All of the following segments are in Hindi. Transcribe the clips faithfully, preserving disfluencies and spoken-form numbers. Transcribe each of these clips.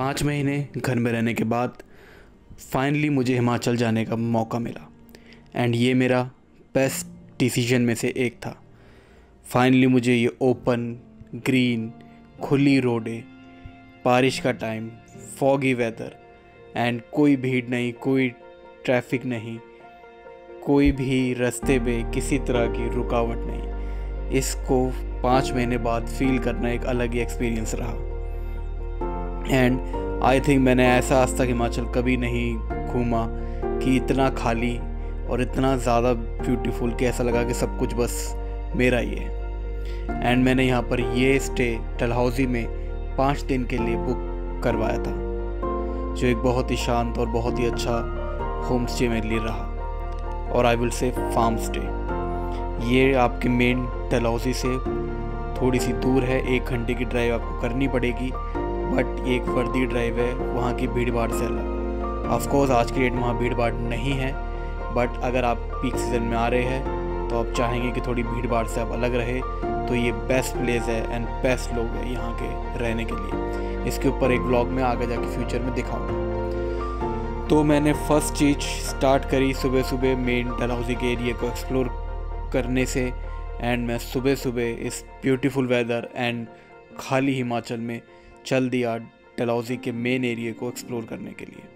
पाँच महीने घर में रहने के बाद फाइनली मुझे हिमाचल जाने का मौका मिला एंड ये मेरा बेस्ट डिसीजन में से एक था। फाइनली मुझे ये ओपन ग्रीन खुली रोडें, बारिश का टाइम, फॉगी वेदर एंड कोई भीड़ नहीं, कोई ट्रैफिक नहीं, कोई भी रास्ते पे किसी तरह की रुकावट नहीं, इसको पाँच महीने बाद फील करना एक अलग ही एक्सपीरियंस रहा। एंड आई थिंक मैंने ऐसा आज तक हिमाचल कभी नहीं घूमा कि इतना खाली और इतना ज़्यादा ब्यूटीफुल कि ऐसा लगा कि सब कुछ बस मेरा ही है। एंड मैंने यहाँ पर ये स्टे डलहौजी में पाँच दिन के लिए बुक करवाया था, जो एक बहुत ही शांत और बहुत ही अच्छा होम स्टे मेरे लिए रहा, और I will say farm stay. ये आपके मेन डलहौजी से थोड़ी सी दूर है, एक घंटे की ड्राइव आपको करनी पड़ेगी, बट एक वर्दी ड्राइव है वहाँ की भीड़ भाड़ से अलग। ऑफकोर्स आज की डेट में वहाँ भीड़ भाड़ नहीं है, बट अगर आप पीक सीज़न में आ रहे हैं तो आप चाहेंगे कि थोड़ी भीड़ भाड़ से आप अलग रहे, तो ये बेस्ट प्लेस है एंड बेस्ट लोग हैं यहाँ के रहने के लिए। इसके ऊपर एक व्लॉग में आगे जाके फ्यूचर में दिखाऊंगा। तो मैंने फर्स्ट चीज़ स्टार्ट करी सुबह सुबह मेन डलहौजी के एरिया को एक्सप्लोर करने से, एंड मैं सुबह सुबह इस ब्यूटीफुल वेदर एंड खाली हिमाचल में चल दिया डलहौजी के मेन एरिया को एक्सप्लोर करने के लिए।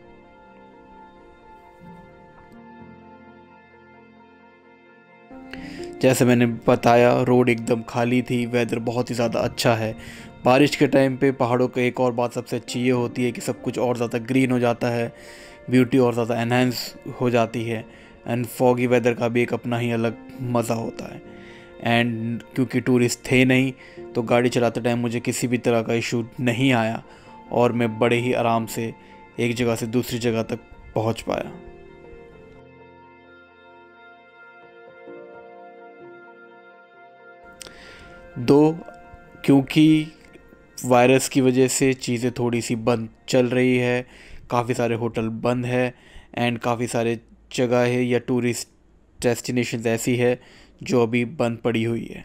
जैसे मैंने बताया, रोड एकदम खाली थी, वेदर बहुत ही ज़्यादा अच्छा है। बारिश के टाइम पे पहाड़ों का एक और बात सबसे अच्छी ये होती है कि सब कुछ और ज़्यादा ग्रीन हो जाता है, ब्यूटी और ज़्यादा एनहेंस हो जाती है, एंड फॉगी वेदर का भी एक अपना ही अलग मज़ा होता है। एंड क्योंकि टूरिस्ट थे नहीं, तो गाड़ी चलाते टाइम मुझे किसी भी तरह का इशू नहीं आया और मैं बड़े ही आराम से एक जगह से दूसरी जगह तक पहुंच पाया। दो क्योंकि वायरस की वजह से चीज़ें थोड़ी सी बंद चल रही है, काफ़ी सारे होटल बंद है एंड काफ़ी सारे जगह है या टूरिस्ट डेस्टिनेशन ऐसी है जो अभी बंद पड़ी हुई है।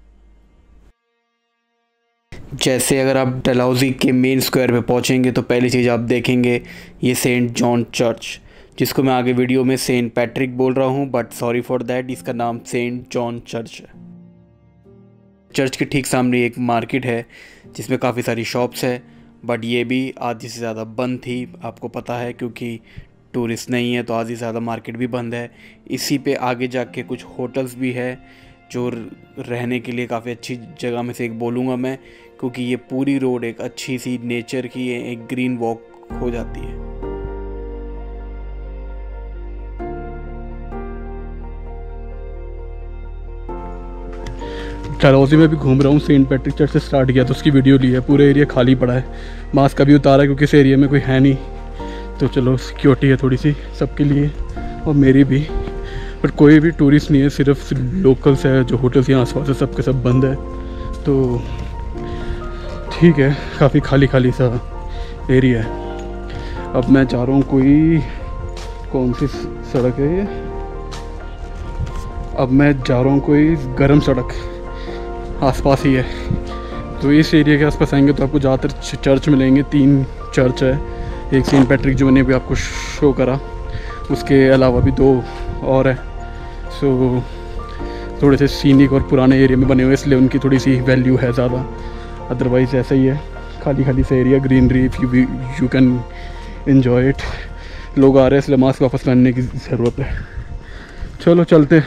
जैसे अगर आप डलहौजी के मेन स्क्वायर पे पहुंचेंगे तो पहली चीज़ आप देखेंगे ये सेंट जॉन चर्च, जिसको मैं आगे वीडियो में सेंट पैट्रिक बोल रहा हूं, बट सॉरी फॉर दैट, इसका नाम सेंट जॉन चर्च है। चर्च के ठीक सामने एक मार्केट है जिसमें काफ़ी सारी शॉप्स है, बट ये भी आधी से ज़्यादा बंद थी, आपको पता है क्योंकि टूरिस्ट नहीं है तो आधी से ज़्यादा मार्केट भी बंद है। इसी पे आगे जाके कुछ होटल्स भी है जो रहने के लिए काफ़ी अच्छी जगह में से एक बोलूँगा मैं, क्योंकि ये पूरी रोड एक अच्छी सी नेचर की है, एक ग्रीन वॉक हो जाती है। डलहौजी में भी घूम रहा हूँ, सेंट पैट्रिक चर्च से स्टार्ट किया तो उसकी वीडियो ली है। पूरा एरिया खाली पड़ा है, मास्क अभी उतारा है क्योंकि इस एरिया में कोई है नहीं, तो चलो सिक्योरिटी है थोड़ी सी सबके लिए और मेरी भी, बट कोई भी टूरिस्ट नहीं है, सिर्फ लोकल्स है। जो होटल्स यहाँ आसपास है सबके सब बंद है, तो ठीक है, काफ़ी खाली खाली सा एरिया है। अब मैं जा रहा हूँ, कोई कौन सी सड़क है ये, अब मैं जा रहा हूँ कोई गर्म सड़क आसपास ही है। तो इस एरिया के आसपास आएंगे तो आपको ज़्यादातर चर्च मिलेंगे। तीन चर्च है, एक सेंट पैट्रिक जो मैंने भी आपको शो करा, उसके अलावा भी दो और है। सो थोड़े से सीनिक और पुराने एरिया में बने हुए, इसलिए उनकी थोड़ी सी वैल्यू है ज़्यादा, अदरवाइज़ ऐसा ही है खाली खाली सा area, greenery, if you you can enjoy it. लोग आ रहे हैं इसलिए मास्क वापस पहनने की ज़रूरत है। चलो चलते।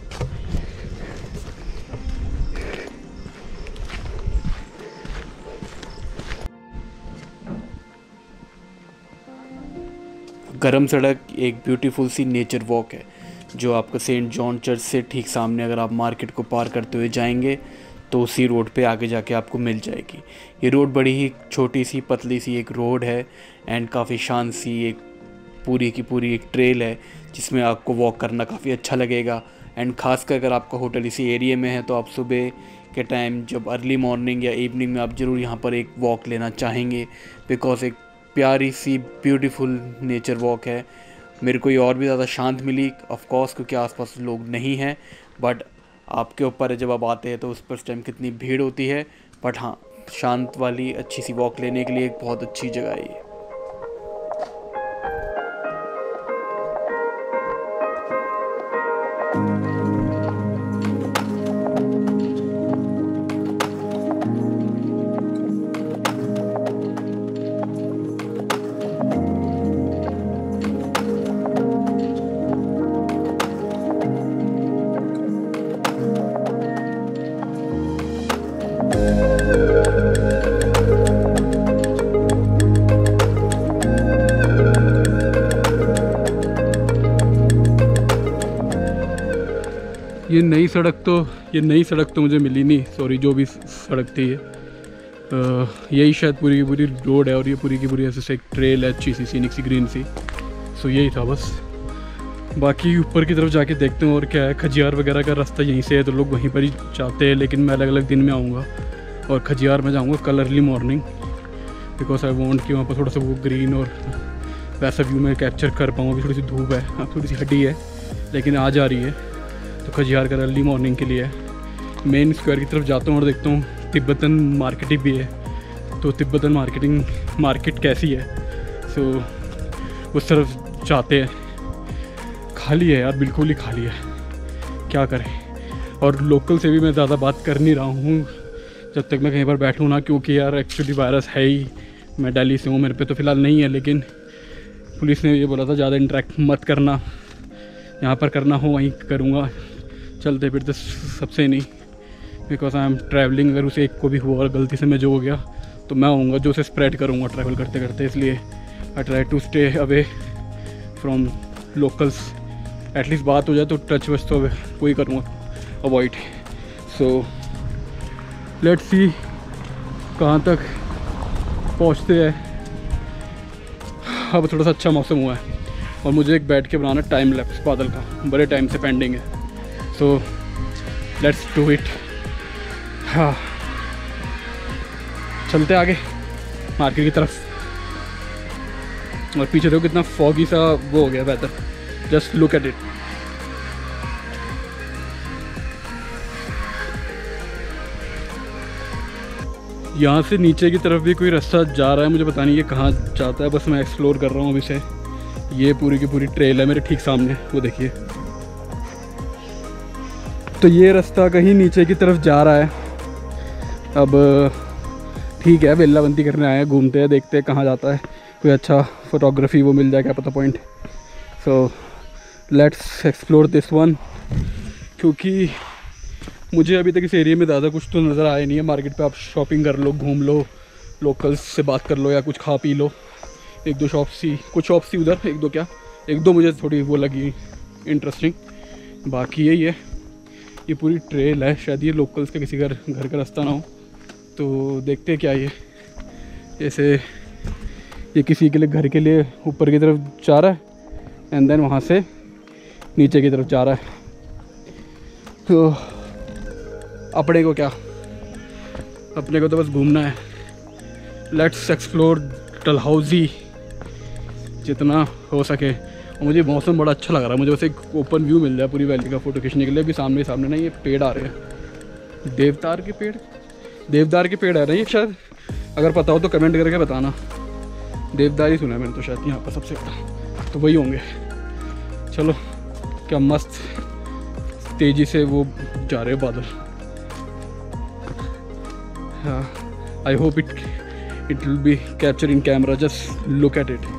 गरम सड़क एक ब्यूटीफुल सी नेचर वॉक है जो आपको सेंट जॉन चर्च से ठीक सामने, अगर आप मार्केट को पार करते हुए जाएंगे तो उसी रोड पे आगे जाके आपको मिल जाएगी। ये रोड बड़ी ही छोटी सी पतली सी एक रोड है एंड काफ़ी शांत सी एक पूरी की पूरी एक ट्रेल है जिसमें आपको वॉक करना काफ़ी अच्छा लगेगा। एंड ख़ासकर अगर आपका होटल इसी एरिया में है तो आप सुबह के टाइम जब अर्ली मॉर्निंग या इवनिंग में आप ज़रूर यहाँ पर एक वॉक लेना चाहेंगे, बिकॉज एक प्यारी सी ब्यूटीफुल नेचर वॉक है। मेरे को ये और भी ज़्यादा शांत मिली, ऑफ कोर्स क्योंकि आसपास लोग नहीं हैं, बट आपके ऊपर है जब आप आते हैं तो उस पर उस टाइम कितनी भीड़ होती है। बट हाँ, शांत वाली अच्छी सी वॉक लेने के लिए एक बहुत अच्छी जगह है ये। ये नई सड़क तो ये नई सड़क तो मुझे मिली नहीं, सॉरी, जो भी सड़क थी ये आ, यही शायद पूरी की पूरी रोड है और ये पूरी की पूरी ऐसे से एक ट्रेल है अच्छी सी सीनिक सी ग्रीन सी। सो यही था बस। बाकी ऊपर की तरफ जाके देखते हैं और क्या है। खजियार वगैरह का रास्ता यहीं से है तो लोग वहीं पर ही जाते हैं, लेकिन मैं अलग अलग दिन में आऊँगा और खजियार में जाऊँगा कल early morning, because I want कि वहाँ पर थोड़ा सा वो ग्रीन और वैसा व्यू मैं कैप्चर कर पाऊँ। अभी थोड़ी सी धूप है, हाँ थोड़ी सी हड्डी है, लेकिन आ जा रही है। तो खजियार का अर्ली मॉर्निंग के लिए मेन स्क्वायर की तरफ जाता हूँ और देखता हूँ तिब्बतन मार्केट भी है। तो तिब्बतन मार्केटिंग मार्केट कैसी है, सो उस तरफ जाते हैं। खाली है यार, बिल्कुल ही खाली है, क्या करें। और लोकल से भी मैं ज़्यादा बात कर नहीं रहा हूँ जब तक मैं कहीं पर बैठूँ ना, क्योंकि यार एक्चुअली वायरस है ही। मैं दिल्ली से हूँ, मेरे पे तो फ़िलहाल नहीं है, लेकिन पुलिस ने ये बोला था ज़्यादा इंटरेक्ट मत करना, यहाँ पर करना हो वहीं करूँगा, चलते फिरते सबसे नहीं, बिकॉज आई एम ट्रैवलिंग। अगर उसे एक को भी हुआ और गलती से मैं जो हो गया तो मैं आऊँगा जो उसे स्प्रेड करूँगा ट्रैवल करते करते। इसलिए I try to stay away from locals. At least बात हो जाए तो टच वच तो वही करूँगा, अवॉइड। सो लेट्स सी कहाँ तक पहुँचते हैं। अब थोड़ा सा अच्छा मौसम हुआ है और मुझे एक बैठ के बनाना टाइम लैप्स बादल का, बड़े टाइम से पेंडिंग है। So let's do it. हाँ, चलते आगे मार्केट की तरफ। और पीछे देखो कितना फॉगी सा वो हो गया weather, just look at it. यहाँ से नीचे की तरफ भी कोई रास्ता जा रहा है, मुझे पता नहीं ये कहाँ जाता है, बस मैं एक्सप्लोर कर रहा हूँ अभी से। ये पूरी की पूरी ट्रेल है मेरे ठीक सामने, वो देखिए। तो ये रास्ता कहीं नीचे की तरफ जा रहा है। अब ठीक है, वेल्लाबंती करने आए हैं, घूमते हैं, देखते हैं कहाँ जाता है। कोई अच्छा फोटोग्राफी वो मिल जाए, क्या पता point. So let's explore this one, क्योंकि मुझे अभी तक इस एरिया में ज़्यादा कुछ तो नज़र आया नहीं है। मार्केट पे आप शॉपिंग कर लो, घूम लो, लोकल्स से बात कर लो या कुछ खा पी लो। एक दो शॉप्स थी, कुछ शॉप्स थी उधर, एक दो क्या एक दो मुझे थोड़ी वो लगी इंटरेस्टिंग। बाकी यही है, ये पूरी ट्रेल है। शायद ये लोकल्स का किसी घर घर का रास्ता ना हो, तो देखते क्या ये ऐसे ये किसी के लिए घर के लिए ऊपर की तरफ जा रहा है एंड देन वहाँ से नीचे की तरफ जा रहा है। तो अपने को क्या, अपने को तो बस घूमना है। लेट्स एक्सप्लोर डलहौजी जितना हो सके। और मुझे मौसम बड़ा अच्छा लग रहा है, मुझे वैसे एक ओपन व्यू मिल जाए पूरी वैली का फ़ोटो खींचने के लिए। अभी सामने सामने ना ये पेड़ आ रहे हैं, देवदार के पेड़ देवदार के पेड़ आ रहे हैं शायद, अगर पता हो तो कमेंट करके बताना। देवदार ही सुना है मैंने तो शायद यहाँ पर सबसे ज़्यादा, तो वही होंगे। चलो, क्या मस्त तेज़ी से वो जा रहे हैं बादल। हाँ, I hope it it will be capture in camera, just look at it.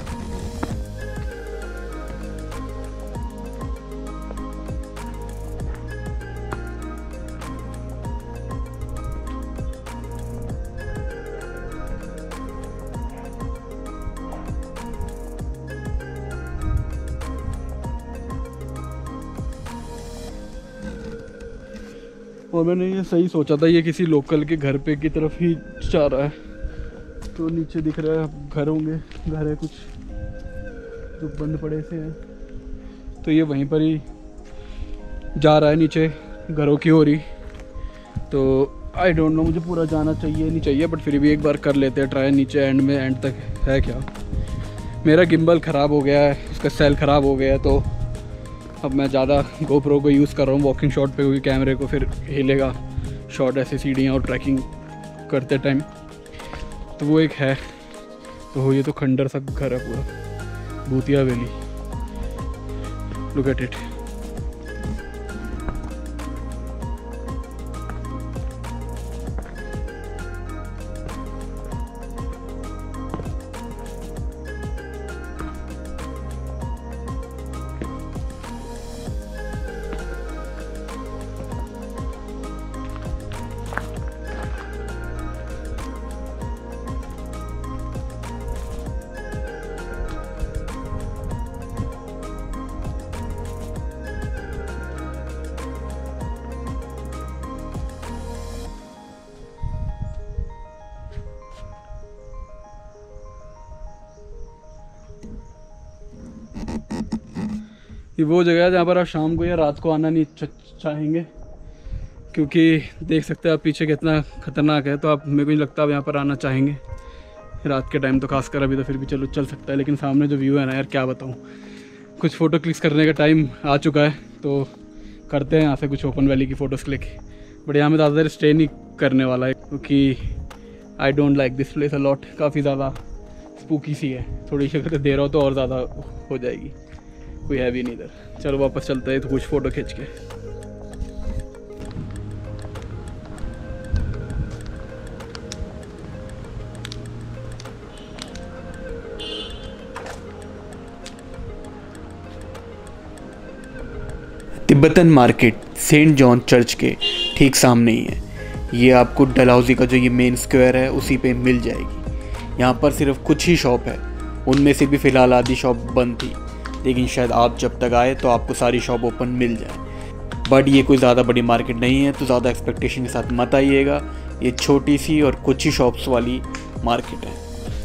और मैंने ये सही सोचा था, ये किसी लोकल के घर पे की तरफ ही जा रहा है। तो नीचे दिख रहा है घर होंगे, घर है कुछ जो बंद पड़े से हैं, तो ये वहीं पर ही जा रहा है नीचे घरों की ओर ही। तो आई डोंट नो मुझे पूरा जाना चाहिए नहीं चाहिए, बट फिर भी एक बार कर लेते हैं ट्राई। नीचे एंड में एंड तक है क्या। मेरा गिम्बल ख़राब हो गया है, उसका सेल ख़राब हो गया है, तो अब मैं ज़्यादा गोप्रो को यूज़ कर रहा हूँ वॉकिंग शॉट पे, क्योंकि कैमरे को फिर हिलेगा शॉट ऐसे सीढ़ियाँ और ट्रैकिंग करते टाइम। तो वो एक है। तो ये तो खंडर सा घर है पूरा, भूतिया वैली, लुक एट इट। ये वो जगह है जहाँ पर आप शाम को या रात को आना नहीं चाहेंगे, क्योंकि देख सकते हैं आप पीछे कितना ख़तरनाक है। तो आप मेरे को नहीं लगता आप यहाँ पर आना चाहेंगे रात के टाइम, तो खासकर अभी तो फिर भी चलो चल सकता है, लेकिन सामने जो व्यू है ना यार क्या बताऊँ। कुछ फ़ोटो क्लिक्स करने का टाइम आ चुका है, तो करते हैं यहाँ से कुछ ओपन वैली की फ़ोटोज़ क्लिक। बट यहाँ में ज़्यादा देर स्टे नहीं करने वाला है, क्योंकि I don't like this place a lot. काफ़ी ज़्यादा स्पूकी सी है, थोड़ी सी अगर देर हो तो और ज़्यादा हो जाएगी। कोई है भी नहीं इधर। चलो वापस चलते हैं तो कुछ फ़ोटो खींच के। Tibetan market saint John church के ठीक सामने ही है। ये आपको डलहौजी का जो ये मेन स्क्वायर है उसी पे मिल जाएगी। यहाँ पर सिर्फ कुछ ही शॉप है, उनमें से भी फ़िलहाल आधी शॉप बंद थी, लेकिन शायद आप जब तक आए तो आपको सारी शॉप ओपन मिल जाए। बट ये कोई ज़्यादा बड़ी मार्केट नहीं है, तो ज़्यादा एक्सपेक्टेशन के साथ मत आइएगा। ये छोटी सी और कुछ ही शॉप्स वाली मार्केट है।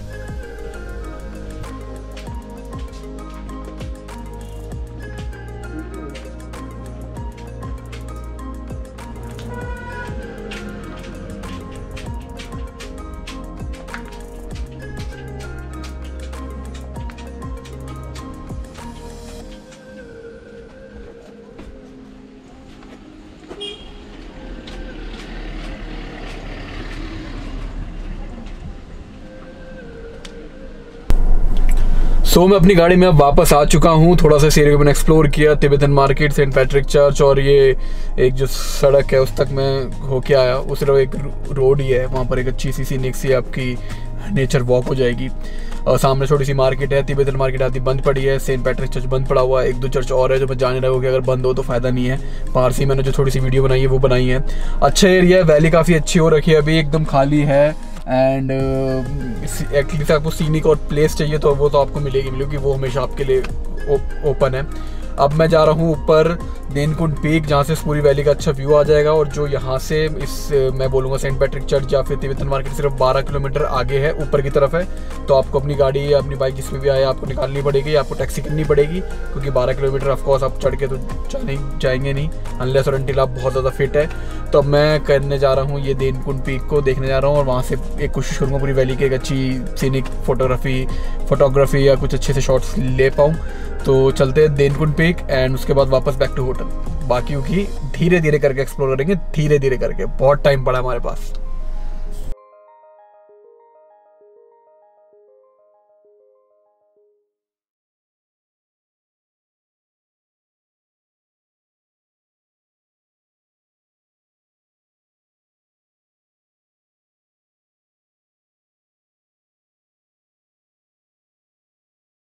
सो so, मैं अपनी गाड़ी में अब वापस आ चुका हूँ। थोड़ा सा इस एरिया को मैंने एक्सप्लोर किया, Tibetan market, saint Patrick church और ये एक जो सड़क है उस तक मैं होके आया। उस तरफ एक रोड ही है, वहाँ पर एक अच्छी सी सीनिक सी आपकी नेचर वॉक हो जाएगी। और सामने छोटी सी मार्केट है, तिब्बतन मार्केट आती बंद पड़ी है, सेंट पैट्रिक चर्च बंद पड़ा हुआ है। एक दो चर्च और है जो मैं जाने लगा कि अगर बंद हो तो फ़ायदा नहीं है। पारसी मैंने जो थोड़ी सी वीडियो बनाई है वो बनाई है। अच्छा एरिया है, वैली काफ़ी अच्छी हो रखी है, अभी एकदम खाली है। एंड एक्चुअली आपको सीनिक और प्लेस चाहिए तो वो तो आपको मिलेगी मिलेगी वो हमेशा आपके लिए ओपन है। अब मैं जा रहा हूँ ऊपर देनकुंड पीक, जहाँ से पूरी वैली का अच्छा व्यू आ जाएगा। और जो यहाँ से इस मैं बोलूँगा सेंट पैट्रिक चर्च या फिर तिब्बतन मार्केट सिर्फ बारह किलोमीटर आगे है, ऊपर की तरफ है। तो आपको अपनी गाड़ी या अपनी बाइक जिसमें भी आए आपको निकालनी पड़ेगी, आपको टैक्सी करनी पड़ेगी, क्योंकि बारह किलोमीटर ऑफकोर्स आप चढ़ के तो जाने जाएंगे नहीं अनलेस और अनटिल आप बहुत ज़्यादा फिट है। तो अब मैं करने जा रहा हूँ ये देनकुंड पीक को देखने जा रहा हूँ, और वहाँ से एक कोशिश करूँगा पूरी वैली की एक अच्छी सीनिक फोटोग्राफी फोटोग्राफी या कुछ अच्छे से शॉट्स ले पाऊँ। तो चलते हैं देनकुंड पीक एंड उसके बाद वापस बैक टू होटल। बाकी की धीरे धीरे करके एक्सप्लोर करेंगे, धीरे धीरे करके, बहुत टाइम पड़ा हमारे पास।